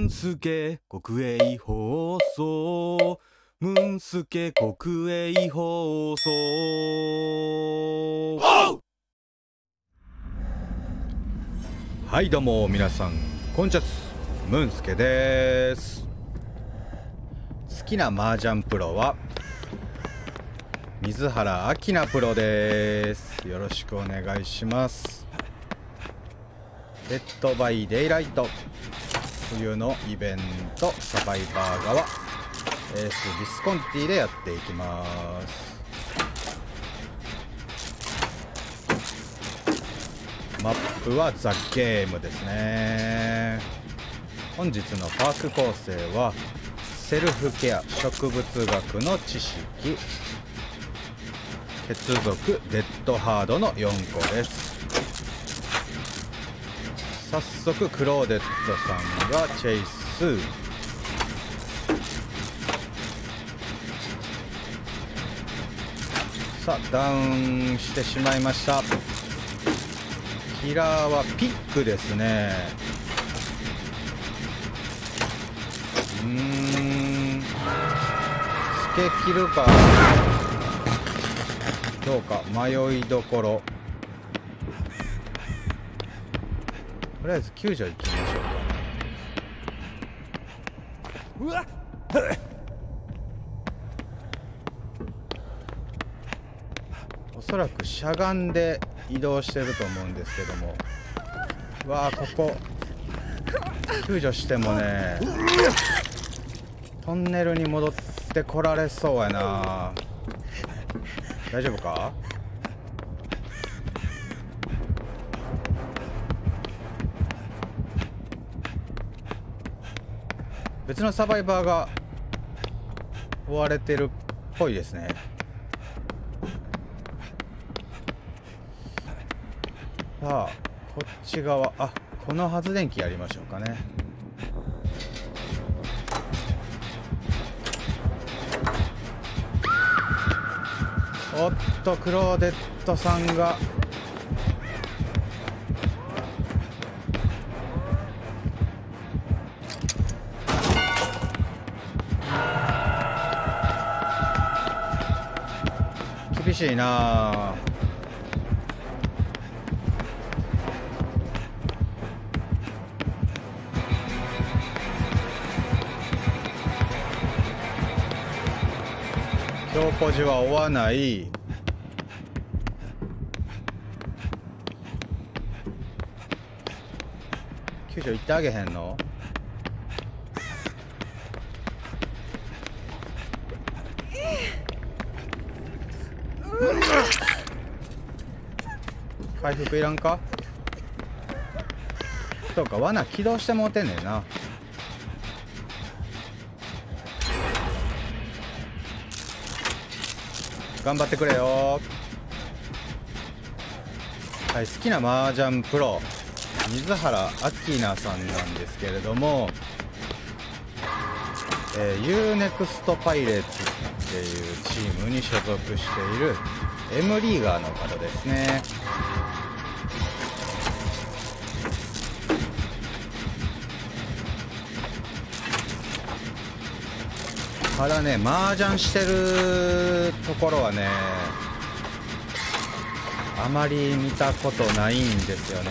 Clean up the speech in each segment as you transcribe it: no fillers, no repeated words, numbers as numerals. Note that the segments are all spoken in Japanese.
ンスケ国営放送、ムンスケ国営放送。はいどうも皆さんこんにちは、ムンスケです。好きな麻雀プロは水原明菜プロです。よろしくお願いします。デッドバイデイライト冬のイベントサバイバー側エースビスコンティでやっていきます。マップはザ・ゲームですね。本日のパーク構成はセルフケア、植物学の知識、血族、デッドハードの4個です。早速クローデットさんがチェイス。さあダウンしてしまいました。キラーはピックですね。つけ切るかどうか迷いどころ。とりあえず救助行きましょうか。おそらくしゃがんで移動してると思うんですけども、わあここ救助してもねトンネルに戻ってこられそうやな。大丈夫か。別のサバイバーが追われてるっぽいですね。さあこっち側、あ、この発電機やりましょうかね。おっとクローデットさんが厳しいな。強ポジは追わない。救助行ってあげへんの。回復いらんか。そうか罠起動してもうてんねんな。頑張ってくれよ。はい、好きな麻雀プロ水原明菜さんなんですけれども、UNEXT パイレーツっていうチームに所属している M リーガーの方ですね。ただね麻雀してるところはねあまり見たことないんですよね。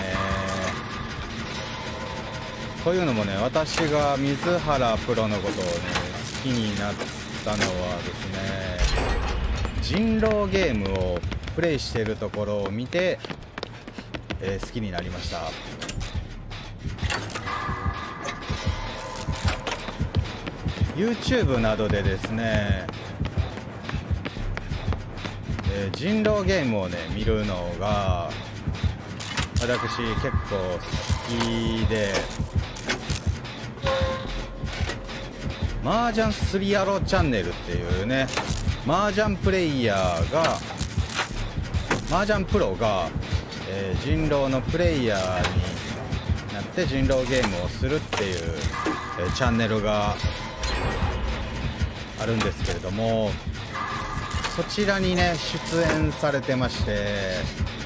というのもね、私が水原プロのことをね好きになったのはですね、人狼ゲームをプレイしているところを見て、好きになりました。YouTube などでですね、人狼ゲームをね見るのが私結構好きで、麻雀すりやろチャンネルっていうね麻雀プレイヤーが麻雀プロが、人狼のプレイヤーになって人狼ゲームをするっていう、チャンネルがあるんですけれども、そちらにね出演されてまして、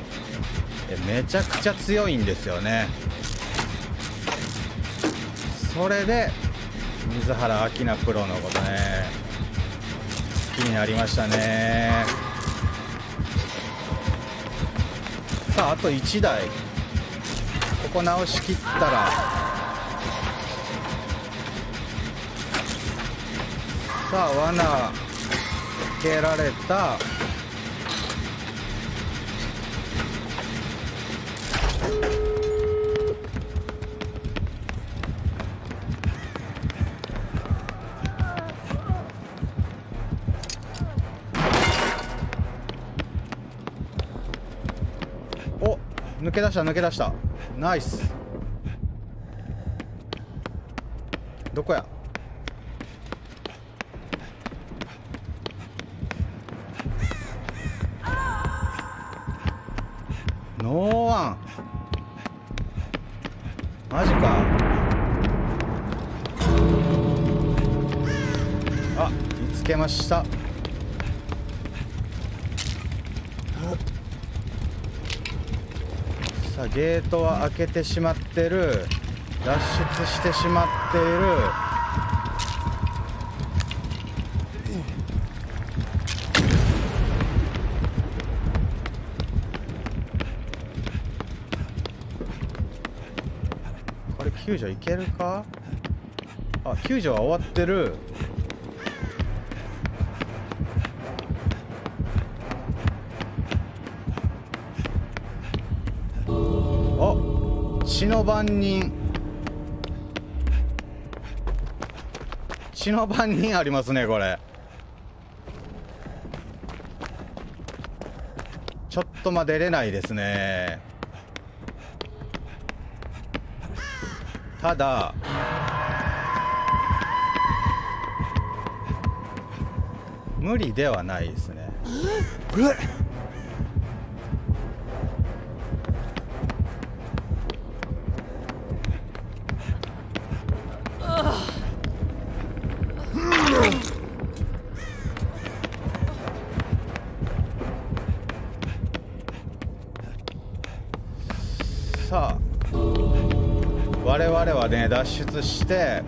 めちゃくちゃ強いんですよね。そそれで水原明菜プロのことね好きになりましたね。さああと1台ここ直しきったら、さあ罠かけられた。お、抜け出した抜け出した。ナイス。どこや。ノーワン。マジか。あ、見つけました。さあゲートは開けてしまってる。脱出してしまっている。これ救助いけるか。あ、救助は終わってる。あ、血の番人。血の番人ありますねこれ。ちょっと出れないですね。ただ無理ではないですね。さあ我々はね脱出して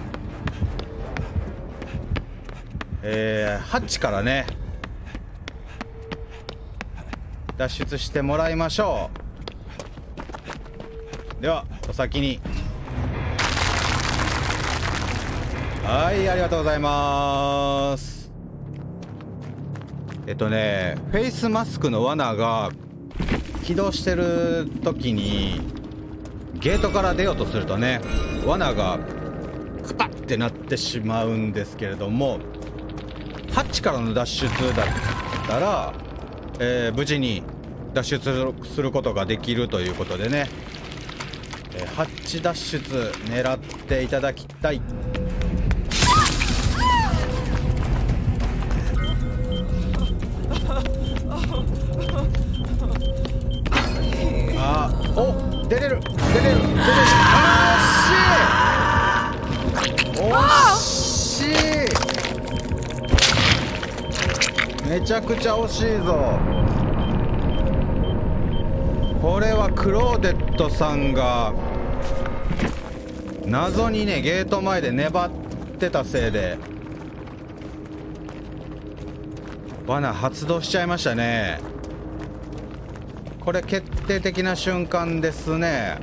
ハッチからね脱出してもらいましょう。ではお先に。はい、ありがとうございます。フェイスマスクの罠が起動してる時にゲートから出ようとするとね罠がカパッってなってしまうんですけれども、ハッチからの脱出だったら、無事に脱出することができるということでね、ハッチ脱出狙っていただきたい。お、出れる出れる出れる。惜しいめちゃくちゃ惜しいぞ。これはクローデットさんが謎にねゲート前で粘ってたせいで罠発動しちゃいましたね。これ決定的な瞬間ですね。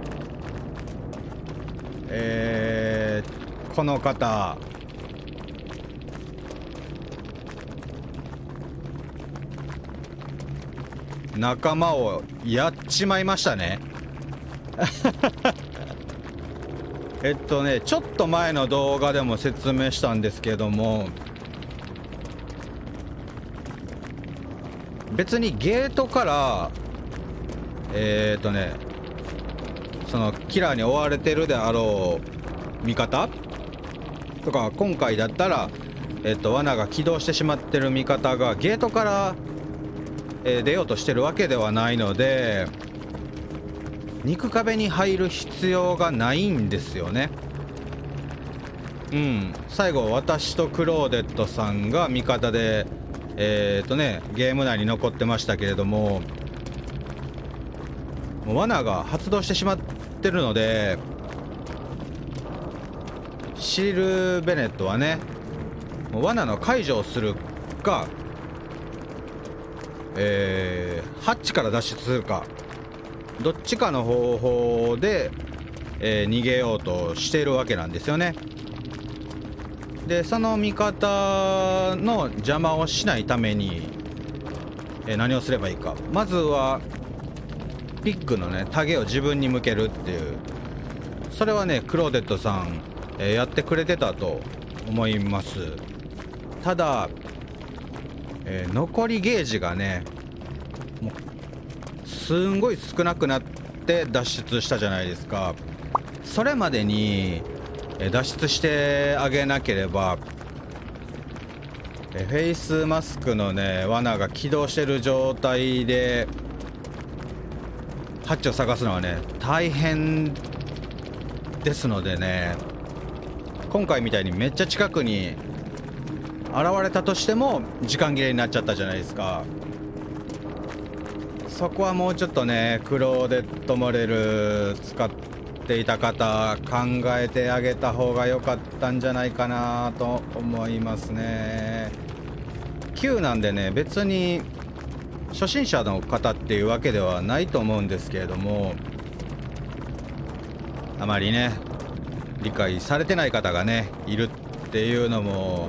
この方仲間をやっちまいましたね。ちょっと前の動画でも説明したんですけども、別にゲートからそのキラーに追われてるであろう味方とか、今回だったら罠が起動してしまってる味方がゲートから、出ようとしてるわけではないので、肉壁に入る必要がないんですよね。最後私とクローデットさんが味方でゲーム内に残ってましたけれども、もう罠が発動してしまってるので、 シリル・ベネットはね、罠の解除をするか、ハッチから脱出するか、どっちかの方法で、逃げようとしているわけなんですよね。でその味方の邪魔をしないために、何をすればいいか。まずはピックのねタゲを自分に向けるっていう、それはねクローデットさん、やってくれてたと思います。ただ、残りゲージがねもうすんごい少なくなって脱出したじゃないですか。それまでに脱出してあげなければ、フェイスマスクのね罠が起動してる状態でハッチを探すのはね大変ですのでね、今回みたいにめっちゃ近くに現れたとしても時間切れになっちゃったじゃないですか。そこはもうちょっとねクローデットモレル使っていた方考えてあげた方が良かったんじゃないかなと思いますね。9なんでね別に初心者の方っていうわけではないと思うんですけれども、あまりね理解されてない方がねいるっていうのも、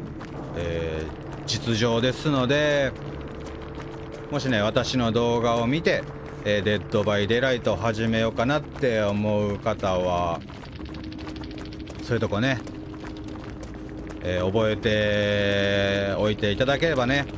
実情ですので、もしね私の動画を見て、デッドバイデイライトを始めようかなって思う方はそういうとこね、覚えておいていただければね、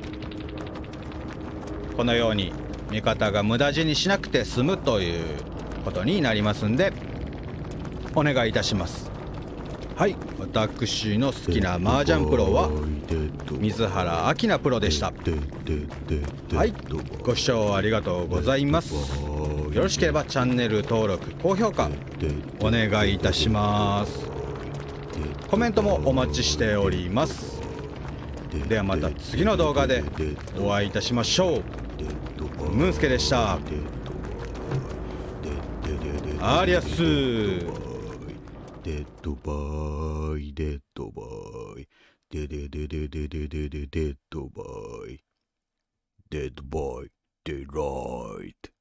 このように味方が無駄死にしなくて済むということになりますんでお願いいたします。はい、私の好きな麻雀プロは水原明菜プロでした。はい、ご視聴ありがとうございます。よろしければチャンネル登録高評価お願いいたします。コメントもお待ちしております。ではまた次の動画でお会いいたしましょう。ムーンスケでした。アリアス。 デッドバイ、デッドバイ、デデデデデデデデデッドバイ、デッドバイ、デイライト。